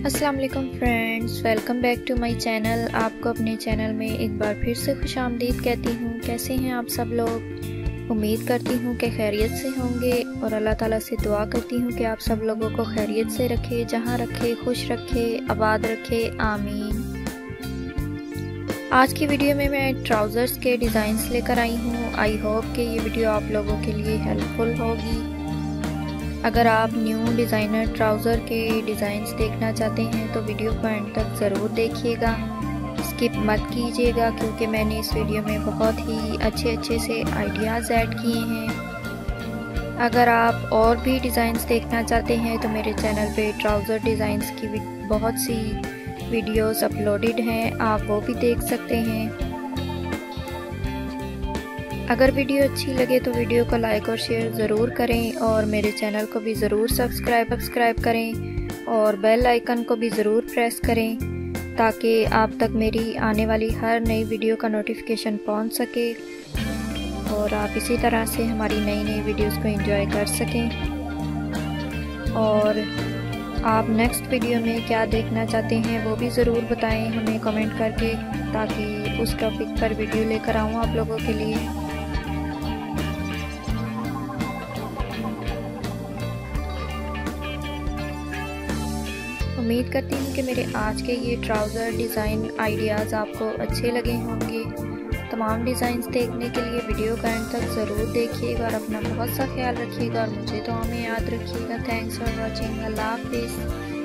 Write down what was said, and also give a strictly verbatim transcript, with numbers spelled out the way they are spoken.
अस्सलाम वालेकुम friends, welcome back to my channel. आपको अपने चैनल में एक बार फिर से खुशामदीद कहती हूँ। कैसे हैं आप सब लोग? उम्मीद करती हूँ कि खैरियत से होंगे और अल्लाह ताला से दुआ करती हूँ कि आप सब लोगों को खैरियत से रखे, जहाँ रखे खुश रखे, आबाद रखे, आमीन। आज की वीडियो में मैं ट्राउज़र्स के डिज़ाइंस लेकर आई हूँ। आई होप कि ये वीडियो आप लोगों के लिए हेल्पफुल होगी। अगर आप न्यू डिज़ाइनर ट्राउज़र के डिज़ाइंस देखना चाहते हैं तो वीडियो को एंड तक ज़रूर देखिएगा, स्किप मत कीजिएगा, क्योंकि मैंने इस वीडियो में बहुत ही अच्छे अच्छे से आइडियाज़ ऐड किए हैं। अगर आप और भी डिज़ाइंस देखना चाहते हैं तो मेरे चैनल पे ट्राउज़र डिज़ाइंस की बहुत सी वीडियोस अपलोडेड हैं, आप वो भी देख सकते हैं। अगर वीडियो अच्छी लगे तो वीडियो को लाइक और शेयर ज़रूर करें और मेरे चैनल को भी ज़रूर सब्सक्राइब सब्सक्राइब करें और बेल आइकन को भी ज़रूर प्रेस करें ताकि आप तक मेरी आने वाली हर नई वीडियो का नोटिफिकेशन पहुंच सके और आप इसी तरह से हमारी नई नई वीडियोस को एंजॉय कर सकें। और आप नेक्स्ट वीडियो में क्या देखना चाहते हैं वो भी ज़रूर बताएं हमें कमेंट करके, ताकि उस टॉपिक पर वीडियो लेकर आऊँ आप लोगों के लिए। उम्मीद करती हूँ कि मेरे आज के ये ट्राउज़र डिज़ाइन आइडियाज़ आपको अच्छे लगे होंगे। तमाम डिज़ाइंस देखने के लिए वीडियो का एंड तक ज़रूर देखिएगा और अपना बहुत सा ख्याल रखिएगा और मुझे दुआ में याद रखिएगा। Thanks for watching. अल्लाह हाफिज़।